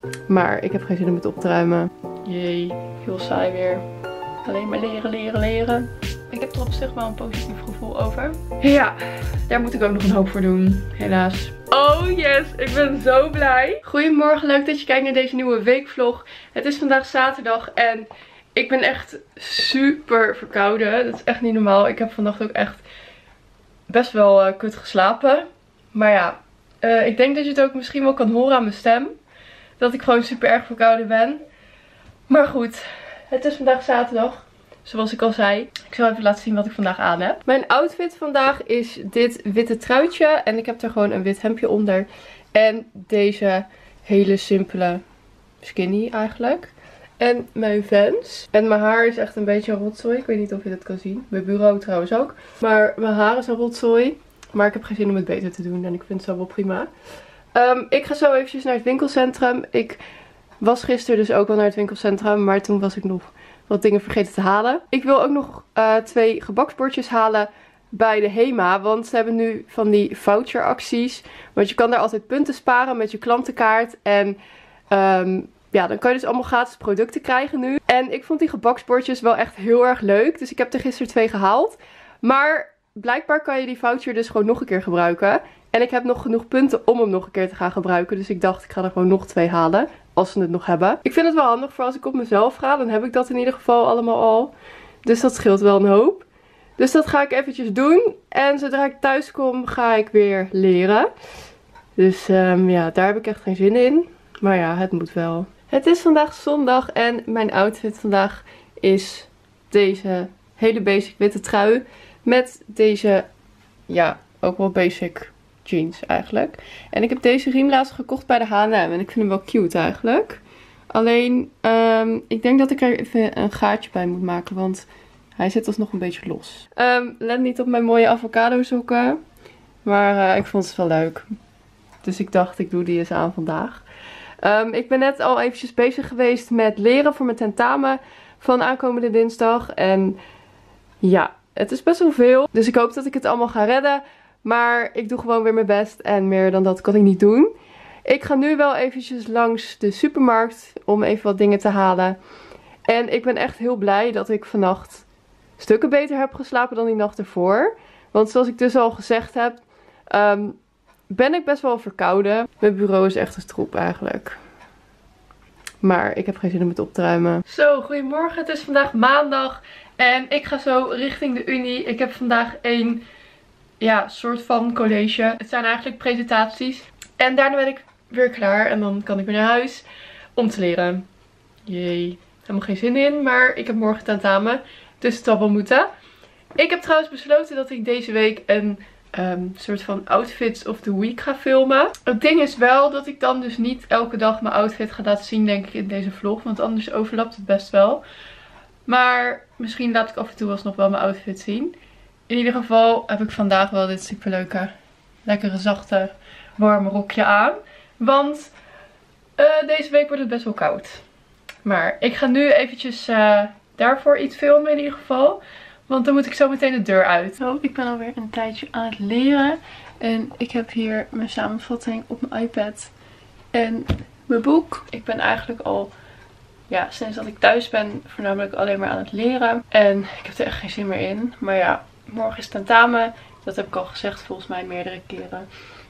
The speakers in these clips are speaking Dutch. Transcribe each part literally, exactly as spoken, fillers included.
Maar ik heb geen zin om het op te ruimen. Jee, heel saai weer. Alleen maar leren, leren, leren. Ik heb er op zich wel een positief gevoel over. Ja, daar moet ik ook nog een hoop voor doen. Helaas. Oh yes, ik ben zo blij. Goedemorgen, leuk dat je kijkt naar deze nieuwe weekvlog. Het is vandaag zaterdag en ik ben echt super verkouden. Dat is echt niet normaal. Ik heb vannacht ook echt best wel uh, kut geslapen. Maar ja, uh, ik denk dat je het ook misschien wel kan horen aan mijn stem. Dat ik gewoon super erg verkouden ben. Maar goed, het is vandaag zaterdag. Zoals ik al zei. Ik zal even laten zien wat ik vandaag aan heb. Mijn outfit vandaag is dit witte truitje. En ik heb er gewoon een wit hemdje onder. En deze hele simpele skinny eigenlijk. En mijn Vans. En mijn haar is echt een beetje een rotzooi. Ik weet niet of je dat kan zien. Mijn bureau trouwens ook. Maar mijn haar is een rotzooi. Maar ik heb geen zin om het beter te doen. En ik vind het zo wel prima. Um, ik ga zo eventjes naar het winkelcentrum. Ik was gisteren dus ook wel naar het winkelcentrum. Maar toen was ik nog wat dingen vergeten te halen. Ik wil ook nog uh, twee gebaksbordjes halen bij de HEMA. Want ze hebben nu van die voucheracties. Want je kan daar altijd punten sparen met je klantenkaart. En um, ja, dan kan je dus allemaal gratis producten krijgen nu. En ik vond die gebaksbordjes wel echt heel erg leuk. Dus ik heb er gisteren twee gehaald. Maar blijkbaar kan je die voucher dus gewoon nog een keer gebruiken. En ik heb nog genoeg punten om hem nog een keer te gaan gebruiken. Dus ik dacht, ik ga er gewoon nog twee halen. Als ze het nog hebben. Ik vind het wel handig voor als ik op mezelf ga. Dan heb ik dat in ieder geval allemaal al. Dus dat scheelt wel een hoop. Dus dat ga ik eventjes doen. En zodra ik thuis kom, ga ik weer leren. Dus um, ja, daar heb ik echt geen zin in. Maar ja, het moet wel. Het is vandaag zondag. En mijn outfit vandaag is deze hele basic witte trui. Met deze, ja, ook wel basic jeans eigenlijk. En ik heb deze riem laatst gekocht bij de H en M. En ik vind hem wel cute eigenlijk. Alleen, um, ik denk dat ik er even een gaatje bij moet maken. Want hij zit alsnog een beetje los. Um, let niet op mijn mooie avocado sokken. Maar uh, ik vond het wel leuk. Dus ik dacht, ik doe die eens aan vandaag. Um, ik ben net al eventjes bezig geweest met leren voor mijn tentamen van aankomende dinsdag. En ja, het is best wel veel. Dus ik hoop dat ik het allemaal ga redden. Maar ik doe gewoon weer mijn best en meer dan dat kan ik niet doen. Ik ga nu wel eventjes langs de supermarkt om even wat dingen te halen. En ik ben echt heel blij dat ik vannacht stukken beter heb geslapen dan die nacht ervoor. Want zoals ik dus al gezegd heb, um, ben ik best wel verkouden. Mijn bureau is echt een troep eigenlijk. Maar ik heb geen zin om het op te ruimen. Zo, goedemorgen. Het is vandaag maandag. En ik ga zo richting de Unie. Ik heb vandaag een ja, soort van college. Het zijn eigenlijk presentaties. En daarna ben ik weer klaar. En dan kan ik weer naar huis om te leren. Jee. Helemaal geen zin in. Maar ik heb morgen tentamen. Dus het zal wel moeten. Ik heb trouwens besloten dat ik deze week een um, soort van outfits of the week ga filmen. Het ding is wel dat ik dan dus niet elke dag mijn outfit ga laten zien, denk ik, in deze vlog. Want anders overlapt het best wel. Maar misschien laat ik af en toe alsnog wel mijn outfit zien. In ieder geval heb ik vandaag wel dit superleuke, lekkere, zachte, warme rokje aan. Want uh, deze week wordt het best wel koud. Maar ik ga nu eventjes uh, daarvoor iets filmen in ieder geval. Want dan moet ik zo meteen de deur uit. Zo, ik ben alweer een tijdje aan het leren. En ik heb hier mijn samenvatting op mijn iPad. En mijn boek. Ik ben eigenlijk al, ja, sinds dat ik thuis ben, voornamelijk alleen maar aan het leren. En ik heb er echt geen zin meer in. Maar ja, morgen is tentamen. Dat heb ik al gezegd volgens mij meerdere keren.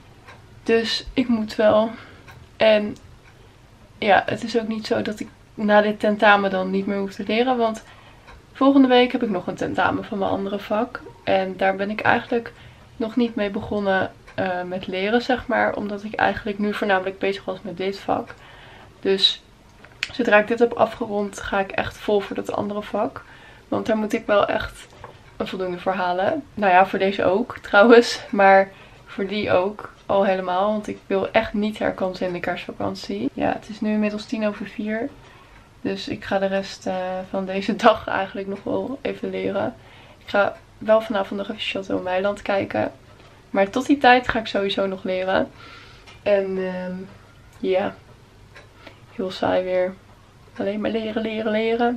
Dus ik moet wel. En ja, het is ook niet zo dat ik na dit tentamen dan niet meer hoef te leren. Want volgende week heb ik nog een tentamen van mijn andere vak. En daar ben ik eigenlijk nog niet mee begonnen uh, met leren, zeg maar. Omdat ik eigenlijk nu voornamelijk bezig was met dit vak. Dus zodra ik dit heb afgerond, ga ik echt vol voor dat andere vak. Want daar moet ik wel echt een voldoende voor halen. Nou ja, voor deze ook trouwens. Maar voor die ook al helemaal. Want ik wil echt niet herkansen in de kerstvakantie. Ja, het is nu inmiddels tien over vier. Dus ik ga de rest uh, van deze dag eigenlijk nog wel even leren. Ik ga wel vanavond nog even Chateau Meiland kijken. Maar tot die tijd ga ik sowieso nog leren. En um, ja, heel saai weer. Alleen maar leren, leren, leren.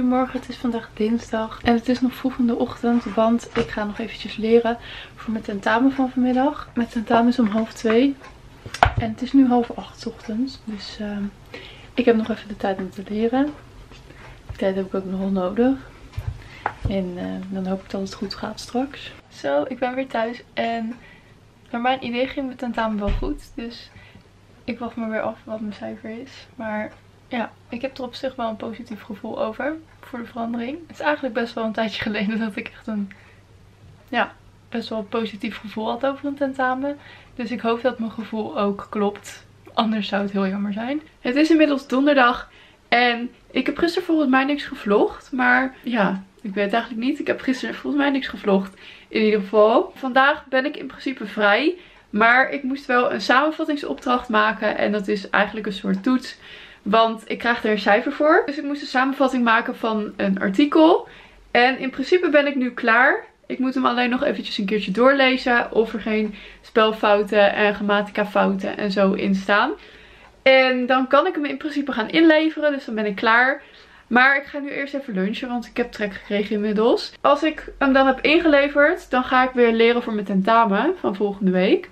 Goedemorgen, het is vandaag dinsdag en het is nog vroeg in de ochtend, want ik ga nog eventjes leren voor mijn tentamen van vanmiddag. Mijn tentamen is om half twee en het is nu half acht 's ochtends, dus uh, ik heb nog even de tijd om te leren. Die tijd heb ik ook nog wel nodig en uh, dan hoop ik dat het goed gaat straks. Zo, ik ben weer thuis en naar mijn idee ging mijn tentamen wel goed, dus ik wacht maar weer af wat mijn cijfer is. Maar ja, ik heb er op zich wel een positief gevoel over, voor de verandering. Het is eigenlijk best wel een tijdje geleden dat ik echt een, ja, best wel een positief gevoel had over een tentamen. Dus ik hoop dat mijn gevoel ook klopt. Anders zou het heel jammer zijn. Het is inmiddels donderdag en ik heb gisteren volgens mij niks gevlogd. Maar ja, ik weet het eigenlijk niet. Ik heb gisteren volgens mij niks gevlogd. In ieder geval. Vandaag ben ik in principe vrij. Maar ik moest wel een samenvattingsopdracht maken. En dat is eigenlijk een soort toets. Want ik krijg er een cijfer voor. Dus ik moest een samenvatting maken van een artikel. En in principe ben ik nu klaar. Ik moet hem alleen nog eventjes een keertje doorlezen. Of er geen spelfouten en grammatica fouten en zo in staan. En dan kan ik hem in principe gaan inleveren. Dus dan ben ik klaar. Maar ik ga nu eerst even lunchen. Want ik heb trek gekregen inmiddels. Als ik hem dan heb ingeleverd. Dan ga ik weer leren voor mijn tentamen van volgende week.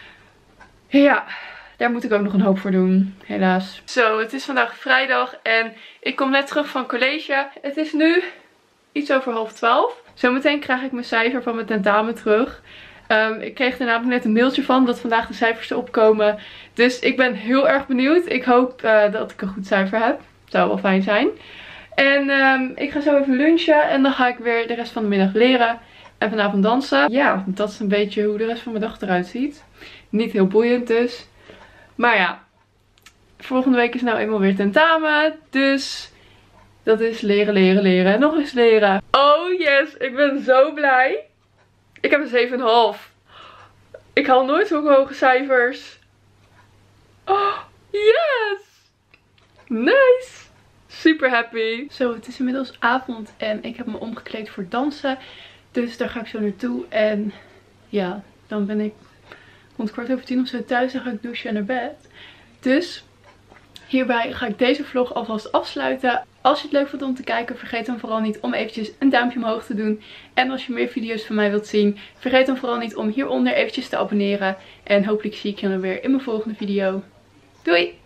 Ja, daar moet ik ook nog een hoop voor doen. Helaas. Zo, het is vandaag vrijdag. En ik kom net terug van college. Het is nu iets over half twaalf. Zometeen krijg ik mijn cijfer van mijn tentamen terug. Um, ik kreeg er namelijk net een mailtje van dat vandaag de cijfers erop komen. Dus ik ben heel erg benieuwd. Ik hoop uh, dat ik een goed cijfer heb. Zou wel fijn zijn. En um, ik ga zo even lunchen. En dan ga ik weer de rest van de middag leren. En vanavond dansen. Ja, dat is een beetje hoe de rest van mijn dag eruit ziet. Niet heel boeiend dus. Maar ja, volgende week is nou eenmaal weer tentamen. Dus dat is leren, leren, leren en nog eens leren. Oh yes, ik ben zo blij. Ik heb een zeven komma vijf. Ik haal nooit zulke hoge cijfers. Oh, yes! Nice! Super happy. Zo, het is inmiddels avond en ik heb me omgekleed voor dansen. Dus daar ga ik zo naartoe. En ja, dan ben ik rond kwart over tien of zo thuis. Dan ga ik douchen en naar bed. Dus hierbij ga ik deze vlog alvast afsluiten. Als je het leuk vond om te kijken, vergeet dan vooral niet om eventjes een duimpje omhoog te doen. En als je meer video's van mij wilt zien, vergeet dan vooral niet om hieronder eventjes te abonneren. En hopelijk zie ik je dan weer in mijn volgende video. Doei!